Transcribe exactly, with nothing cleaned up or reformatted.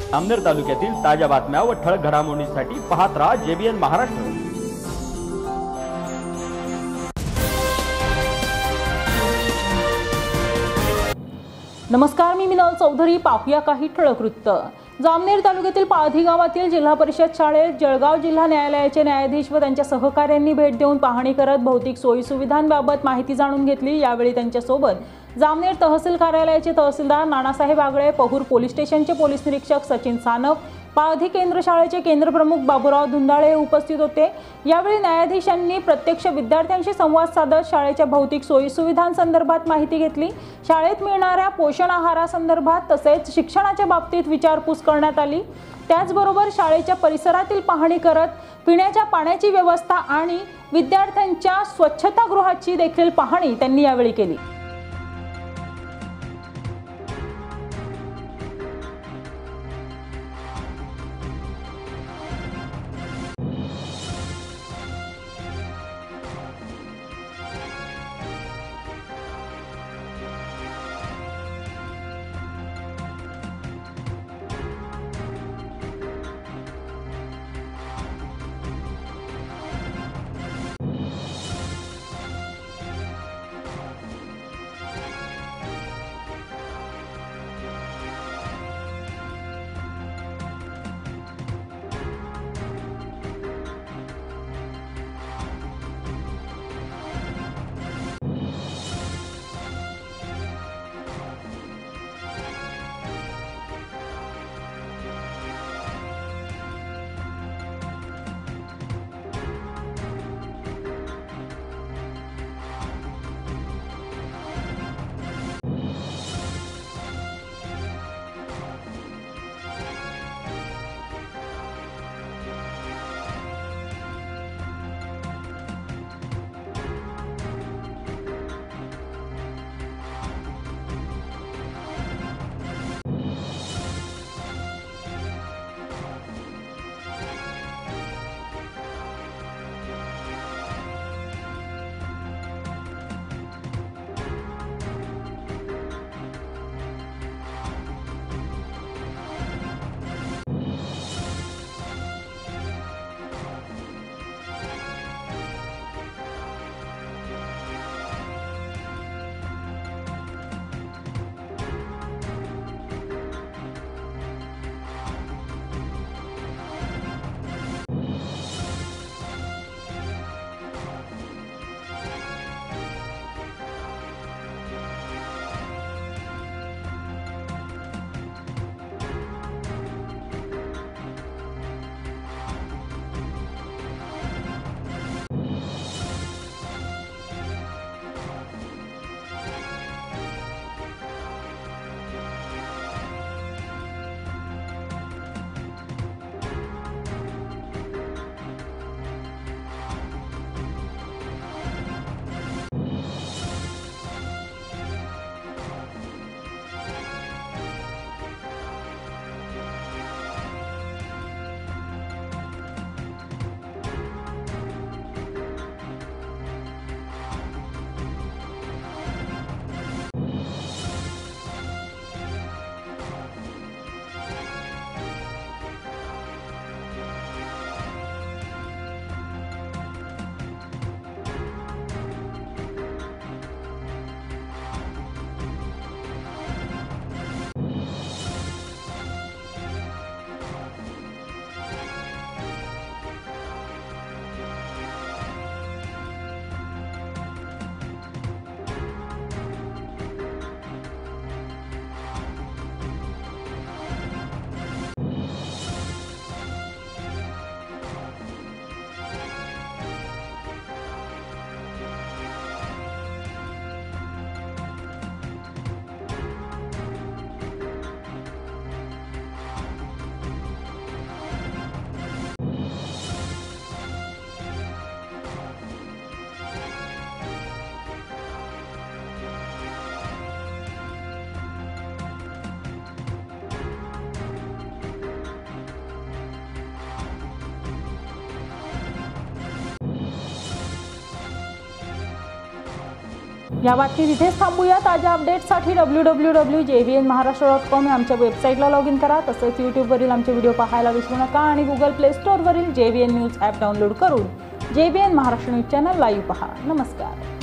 जामनेर तालुक्यातील ताज्या बातम्या व ठळक घडामोडींसाठी पाहत राहा जेबीएन महाराष्ट्र। नमस्कार, मी मिनल चौधरी। पाहूया काही ठळक वृत्त। जामनेर तालुक्यातील पाळधी गावातील जिल्हा परिषद शाळेत जळगाव जिल्हा न्यायालयाचे न्यायाधीश व त्यांच्या सहकाऱ्यांनी भेट देऊन पाहणी करत भौतिक सोयी सुविधांबाबत माहिती जाणून घेतली। यावेळी त्यांच्या सोबत जामनेर तहसील कार्यालयाचे तहसीलदार नानासाहेब आगळे, पहूर पोलीस स्टेशनचे पोलीस निरीक्षक सचिन सानप, पाळधी केंद्र शाळेचे केंद्र प्रमुख बाबूराव धुंदाळे उपस्थित होते। यावेळी न्यायाधीशांनी प्रत्यक्ष विद्यार्थ्यांशी संवाद साधत शाळेच्या भौतिक सोयी सुविधांसंदर्भात माहिती घेतली। शाळेत मिळणाऱ्या पोषण आहारासंदर्भात तसेच शिक्षणाच्या बाबतीत विचारपूस करण्यात आली। त्याचबरोबर शाळेच्या परिसरातील पाहणी करत पिण्याच्या पाण्याची व्यवस्था आणि विद्यार्थ्यांच्या स्वच्छतागृहाची देखील पाहणी त्यांनी यावेळी केली। या बातमीत इथेच थांबूया. ताज्या अपडेट्ससाठी W W W J B N Maharashtra dot com या आमच्या वेबसाईटला लॉग इन करा. तसंच यूट्यूबवरील आमचे व्हिडिओ पाहायला विसरू नका आणि गुगल प्ले स्टोअरवरील J B N news app download करून J B N Maharashtra news channel live पहा. नमस्कार.